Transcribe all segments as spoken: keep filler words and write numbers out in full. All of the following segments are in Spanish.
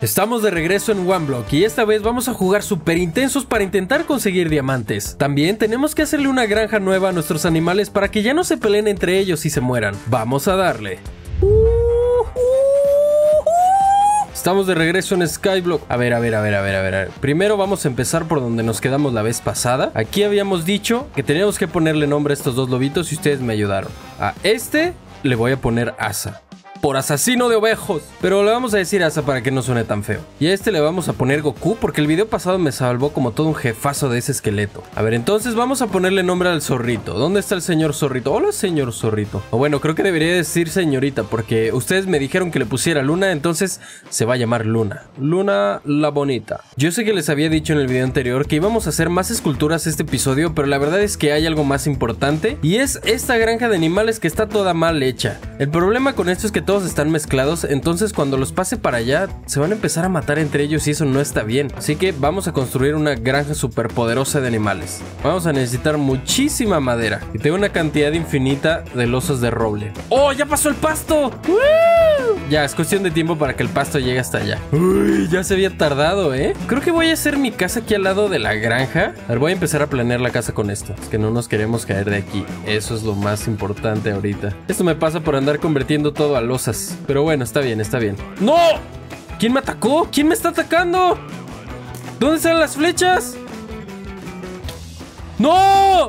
Estamos de regreso en OneBlock y esta vez vamos a jugar súper intensos para intentar conseguir diamantes. También tenemos que hacerle una granja nueva a nuestros animales para que ya no se peleen entre ellos y se mueran. Vamos a darle. Estamos de regreso en Skyblock. A ver, a ver, a ver, a ver, a ver. Primero vamos a empezar por donde nos quedamos la vez pasada. Aquí habíamos dicho que teníamos que ponerle nombre a estos dos lobitos y ustedes me ayudaron. A este le voy a poner Asa, por asesino de ovejos. Pero le vamos a decir Asa para que no suene tan feo. Y a este le vamos a poner Goku porque el video pasado me salvó como todo un jefazo de ese esqueleto. A ver, entonces vamos a ponerle nombre al zorrito. ¿Dónde está el señor zorrito? Hola, señor zorrito. O bueno, creo que debería decir señorita porque ustedes me dijeron que le pusiera Luna, entonces se va a llamar Luna. Luna la bonita. Yo sé que les había dicho en el video anterior que íbamos a hacer más esculturas este episodio, pero la verdad es que hay algo más importante y es esta granja de animales que está toda mal hecha. El problema con esto es que todos están mezclados, entonces cuando los pase para allá se van a empezar a matar entre ellos y eso no está bien. Así que vamos a construir una granja súper poderosa de animales. Vamos a necesitar muchísima madera y tengo una cantidad infinita de losas de roble. ¡Oh, ya pasó el pasto! ¡Woo! Ya, es cuestión de tiempo para que el pasto llegue hasta allá. Uy, ya se había tardado, ¿eh? Creo que voy a hacer mi casa aquí al lado de la granja. A ver, voy a empezar a planear la casa con esto. Es que no nos queremos caer de aquí. Eso es lo más importante ahorita. Esto me pasa por andar convirtiendo todo a losas. Pero bueno, está bien, está bien. ¡No! ¿Quién me atacó? ¿Quién me está atacando? ¿Dónde están las flechas? ¡No!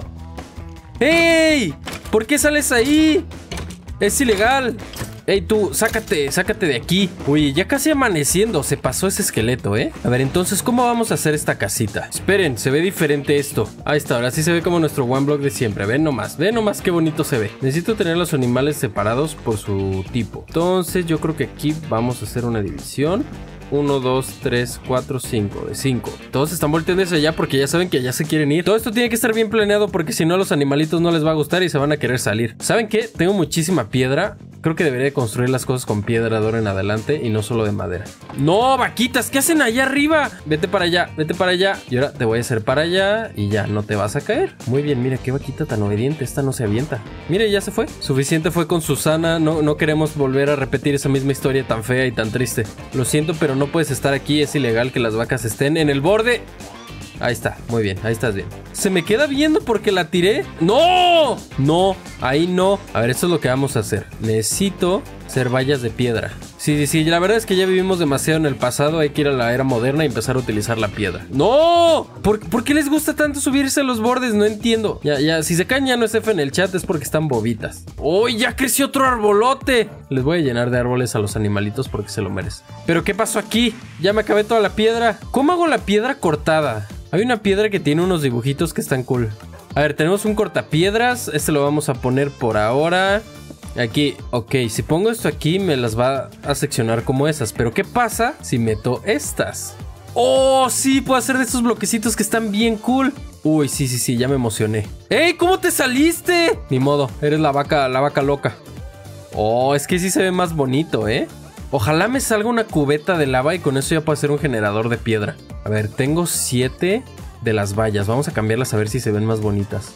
¡Ey! ¿Por qué sales ahí? Es ilegal. ¡Ey, tú! ¡Sácate! ¡Sácate de aquí! Uy, ya casi amaneciendo. Se pasó ese esqueleto, ¿eh? A ver, entonces, ¿cómo vamos a hacer esta casita? Esperen, se ve diferente esto. Ahí está, ahora sí se ve como nuestro OneBlock de siempre. Ven nomás, ven nomás qué bonito se ve. Necesito tener los animales separados por su tipo. Entonces, yo creo que aquí vamos a hacer una división. uno, dos, tres, cuatro, cinco. De cinco. Todos están volteando hacia allá porque ya saben que allá se quieren ir. Todo esto tiene que estar bien planeado porque si no a los animalitos no les va a gustar y se van a querer salir. ¿Saben qué? Tengo muchísima piedra. Creo que debería de construir las cosas con piedra de ahora en adelante y no solo de madera. ¡No, vaquitas! ¿Qué hacen allá arriba? Vete para allá, vete para allá. Y ahora te voy a hacer para allá y ya, no te vas a caer. Muy bien, mira qué vaquita tan obediente. Esta no se avienta. Mire, ya se fue. Suficiente fue con Susana. No, no queremos volver a repetir esa misma historia tan fea y tan triste. Lo siento, pero no puedes estar aquí. Es ilegal que las vacas estén en el borde. Ahí está, muy bien, ahí estás bien. Se me queda viendo porque la tiré. ¡No! No, ahí no. A ver, esto es lo que vamos a hacer. Necesito hacer vallas de piedra. Sí, sí, sí, la verdad es que ya vivimos demasiado en el pasado. Hay que ir a la era moderna y empezar a utilizar la piedra. ¡No! ¿Por, ¿por qué les gusta tanto subirse a los bordes? No entiendo. Ya, ya, si se caen ya no es F en el chat, es porque están bobitas. ¡Oh, ya creció otro arbolote! Les voy a llenar de árboles a los animalitos porque se lo merecen. ¿Pero qué pasó aquí? Ya me acabé toda la piedra. ¿Cómo hago la piedra cortada? Hay una piedra que tiene unos dibujitos que están cool. A ver, tenemos un cortapiedras. Este lo vamos a poner por ahora. Aquí, ok, si pongo esto aquí me las va a seccionar como esas. Pero ¿qué pasa si meto estas? ¡Oh, sí! Puedo hacer de estos bloquecitos que están bien cool. Uy, sí, sí, sí, ya me emocioné. ¡Ey! ¿Cómo te saliste? Ni modo, eres la vaca, la vaca loca. Oh, es que sí se ve más bonito, ¿eh? Ojalá me salga una cubeta de lava y con eso ya puedo hacer un generador de piedra. A ver, tengo siete de las vallas. Vamos a cambiarlas a ver si se ven más bonitas.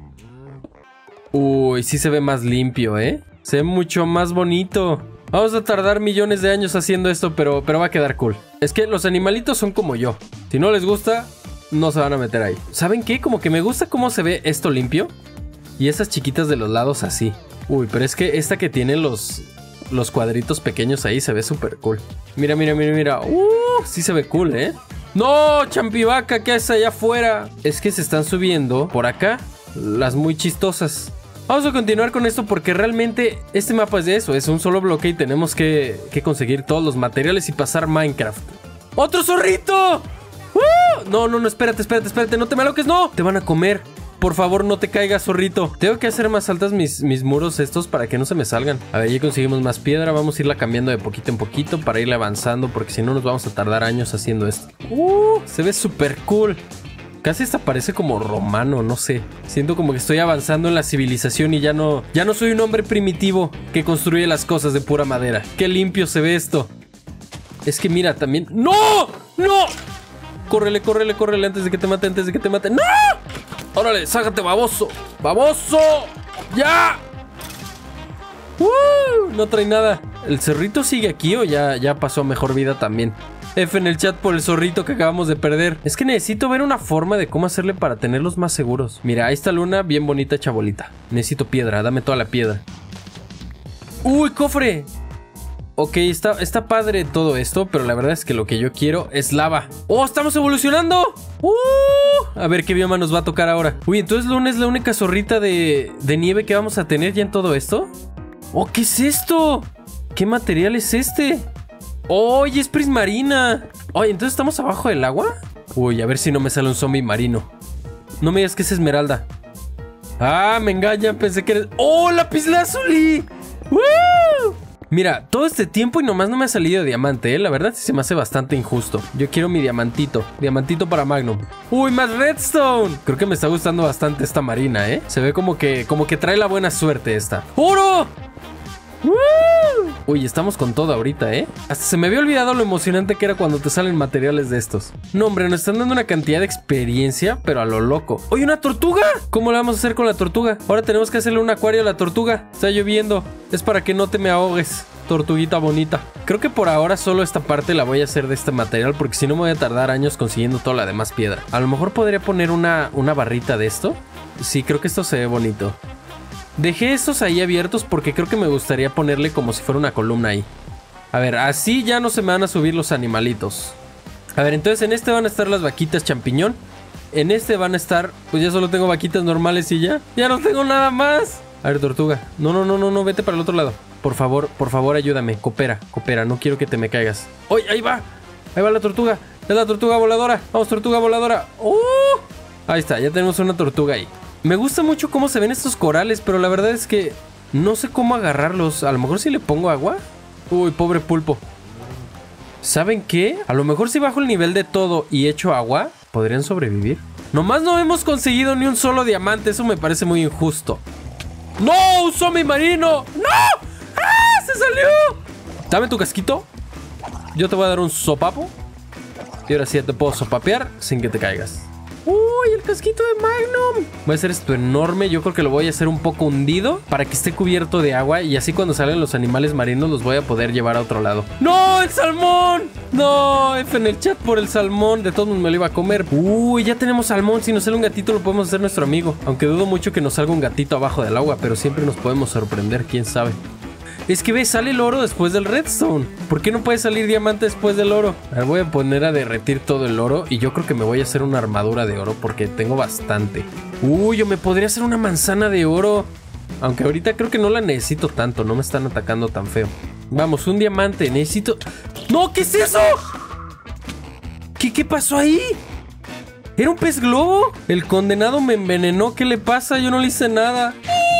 Uy, sí se ve más limpio, ¿eh? Se ve mucho más bonito. Vamos a tardar millones de años haciendo esto, pero, pero va a quedar cool. Es que los animalitos son como yo. Si no les gusta, no se van a meter ahí. ¿Saben qué? Como que me gusta cómo se ve esto limpio. Y esas chiquitas de los lados así. Uy, pero es que esta que tiene los... los cuadritos pequeños ahí se ve súper cool. Mira, mira, mira, mira. Uh, sí se ve cool, ¿eh? ¡No, champivaca! ¿Qué haces allá afuera? Es que se están subiendo por acá las muy chistosas. Vamos a continuar con esto porque realmente este mapa es de eso. Es un solo bloque y tenemos que, que conseguir todos los materiales y pasar Minecraft. ¡Otro zorrito! ¡Uh! No, no, no, espérate, espérate, espérate. No te me aloques, no. Te van a comer. Por favor, no te caigas, zorrito. Tengo que hacer más altas mis, mis muros estos para que no se me salgan. A ver, ya conseguimos más piedra. Vamos a irla cambiando de poquito en poquito para irle avanzando, porque si no nos vamos a tardar años haciendo esto. Uh, se ve súper cool. Casi hasta parece como romano, no sé. Siento como que estoy avanzando en la civilización y ya no, ya no soy un hombre primitivo que construye las cosas de pura madera. Qué limpio se ve esto. Es que mira, también... ¡No! ¡No! Córrele, córrele, córrele antes de que te mate, antes de que te mate. ¡No! ¡Órale, sácate, baboso! ¡Baboso! ¡Ya! ¡Uh! No trae nada. ¿El cerrito sigue aquí o ya, ya pasó a mejor vida también? F en el chat por el zorrito que acabamos de perder. Es que necesito ver una forma de cómo hacerle para tenerlos más seguros. Mira, ahí está Luna, bien bonita chabolita. Necesito piedra, dame toda la piedra. ¡Uy, cofre! Ok, está, está padre todo esto, pero la verdad es que lo que yo quiero es lava. ¡Oh, estamos evolucionando! ¡Uh! A ver qué bioma nos va a tocar ahora. Uy, entonces Luna es la única zorrita de, de nieve que vamos a tener ya en todo esto. ¡Oh, qué es esto! ¿Qué material es este? ¡Oh, y es prismarina! Oye, ¿entonces estamos abajo del agua? Uy, a ver si no me sale un zombie marino. No me digas que es esmeralda. Ah, me engañan, pensé que eres... ¡Oh, lapislázuli! ¡Woo! Mira, todo este tiempo y nomás no me ha salido diamante, ¿eh? La verdad sí se me hace bastante injusto. Yo quiero mi diamantito. Diamantito para Magnum. ¡Uy, más redstone! Creo que me está gustando bastante esta marina, ¿eh? Se ve como que, como que trae la buena suerte esta. ¡Oro! ¡Woo! Uy, estamos con todo ahorita, ¿eh? Hasta se me había olvidado lo emocionante que era cuando te salen materiales de estos. No, hombre, nos están dando una cantidad de experiencia, pero a lo loco. ¡Oye, una tortuga! ¿Cómo la vamos a hacer con la tortuga? Ahora tenemos que hacerle un acuario a la tortuga. Está lloviendo. Es para que no te me ahogues, tortuguita bonita. Creo que por ahora solo esta parte la voy a hacer de este material, porque si no me voy a tardar años consiguiendo toda la demás piedra. A lo mejor podría poner una, una barrita de esto. Sí, creo que esto se ve bonito. Dejé estos ahí abiertos porque creo que me gustaría ponerle como si fuera una columna ahí. A ver, así ya no se me van a subir los animalitos. A ver, entonces en este van a estar las vaquitas champiñón. En este van a estar... Pues ya solo tengo vaquitas normales y ya. ¡Ya no tengo nada más! A ver, tortuga. No, no, no, no, no, vete para el otro lado. Por favor, por favor, ayúdame. Coopera, coopera. No quiero que te me caigas. ¡Uy, ahí va! Ahí va la tortuga. Es la tortuga voladora. Vamos, tortuga voladora. ¡Uh! Ahí está, ya tenemos una tortuga ahí. Me gusta mucho cómo se ven estos corales, pero la verdad es que no sé cómo agarrarlos. A lo mejor si le pongo agua. Uy, pobre pulpo. ¿Saben qué? A lo mejor si bajo el nivel de todo y echo agua, podrían sobrevivir. Nomás no hemos conseguido ni un solo diamante. Eso me parece muy injusto. ¡No! ¡Un zombie marino! ¡No! ¡Ah! ¡Se salió! Dame tu casquito. Yo te voy a dar un sopapo. Y ahora sí ya te puedo sopapear sin que te caigas. ¡Uy, el casquito de Magnum! Voy a hacer esto enorme. Yo creo que lo voy a hacer un poco hundido para que esté cubierto de agua. Y así cuando salen los animales marinos los voy a poder llevar a otro lado. ¡No! ¡El salmón! ¡No! F en el chat por el salmón. De todos modos me lo iba a comer. ¡Uy! Ya tenemos salmón. Si nos sale un gatito lo podemos hacer nuestro amigo. Aunque dudo mucho que nos salga un gatito abajo del agua. Pero siempre nos podemos sorprender. ¿Quién sabe? Es que ve, sale el oro después del redstone. ¿Por qué no puede salir diamante después del oro? A ver, voy a poner a derretir todo el oro. Y yo creo que me voy a hacer una armadura de oro porque tengo bastante. Uy, yo me podría hacer una manzana de oro. Aunque ahorita creo que no la necesito tanto. No me están atacando tan feo. Vamos, un diamante, necesito... ¡No! ¿Qué es eso? ¿Qué, qué pasó ahí? ¿Era un pez globo? El condenado me envenenó. ¿Qué le pasa? Yo no le hice nada.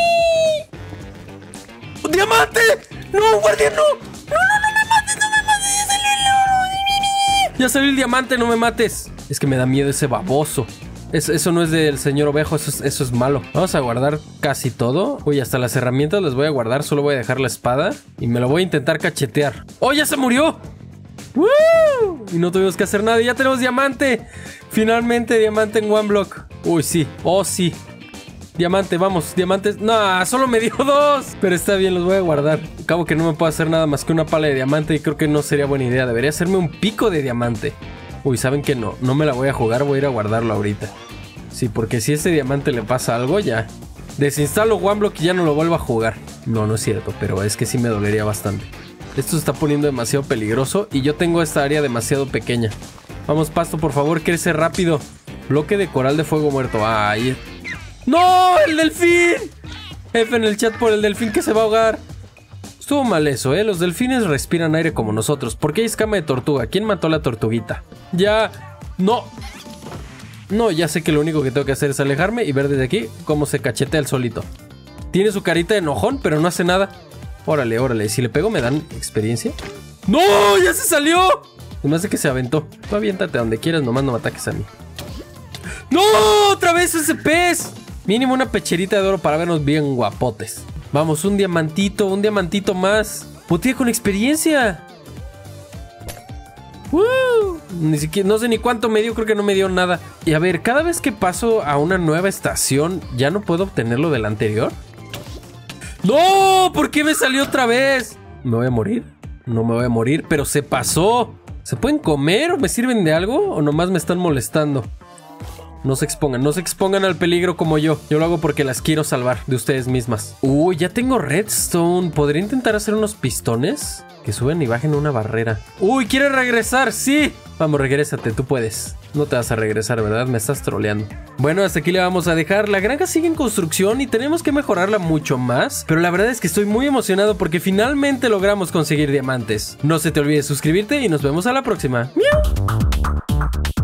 ¡Diamante! ¡No, guardián, no! ¡No, no, no me mates! ¡No me mates! ¡Ya salió el oro! ¡Ya salió el diamante! ¡No me mates! Es que me da miedo ese baboso. Es, eso no es del señor ovejo, eso es, eso es malo. Vamos a guardar casi todo. Uy, hasta las herramientas las voy a guardar. Solo voy a dejar la espada y me lo voy a intentar cachetear. ¡Oh, ya se murió! ¡Woo! Y no tuvimos que hacer nada. ¡Ya tenemos diamante! Finalmente diamante en one block. Uy, sí. ¡Oh, sí! Diamante, vamos, diamantes. No, solo me dio dos. Pero está bien, los voy a guardar. Acabo que no me puedo hacer nada más que una pala de diamante. Y creo que no sería buena idea. Debería hacerme un pico de diamante. Uy, ¿saben qué? No, no me la voy a jugar. Voy a ir a guardarlo ahorita. Sí, porque si a ese diamante le pasa algo, ya desinstalo OneBlock y ya no lo vuelvo a jugar. No, no es cierto, pero es que sí me dolería bastante. Esto se está poniendo demasiado peligroso. Y yo tengo esta área demasiado pequeña. Vamos, pasto, por favor, crece rápido. Bloque de coral de fuego muerto. Ay, ¡no! ¡El delfín! F en el chat por el delfín que se va a ahogar. Estuvo mal eso, ¿eh? Los delfines respiran aire como nosotros. ¿Por qué hay escama de tortuga? ¿Quién mató a la tortuguita? Ya... ¡No! No, ya sé que lo único que tengo que hacer es alejarme y ver desde aquí cómo se cachetea el solito. Tiene su carita de enojón, pero no hace nada. Órale, órale. Si le pego, ¿me dan experiencia? ¡No! ¡Ya se salió! Me hace que se aventó. Tú aviéntate donde quieras, nomás no me ataques a mí. ¡No! ¡Otra vez ese pez! Mínimo una pecherita de oro para vernos bien guapotes. Vamos, un diamantito, un diamantito más. Putía con experiencia. ¡Woo! Ni siquiera, no sé ni cuánto me dio, creo que no me dio nada. Y a ver, cada vez que paso a una nueva estación, ¿ya no puedo obtener lo del anterior? ¡No! ¿Por qué me salió otra vez? ¿Me voy a morir? No me voy a morir, pero se pasó. ¿Se pueden comer o me sirven de algo? ¿O nomás me están molestando? No se expongan, no se expongan al peligro como yo. Yo lo hago porque las quiero salvar de ustedes mismas. Uy, ya tengo redstone. ¿Podría intentar hacer unos pistones? Que suben y bajen una barrera. Uy, ¿quiere regresar? Sí. Vamos, regrésate, tú puedes. No te vas a regresar, ¿verdad? Me estás troleando. Bueno, hasta aquí le vamos a dejar. La granja sigue en construcción y tenemos que mejorarla mucho más. Pero la verdad es que estoy muy emocionado porque finalmente logramos conseguir diamantes. No se te olvide suscribirte y nos vemos a la próxima. ¡Miau!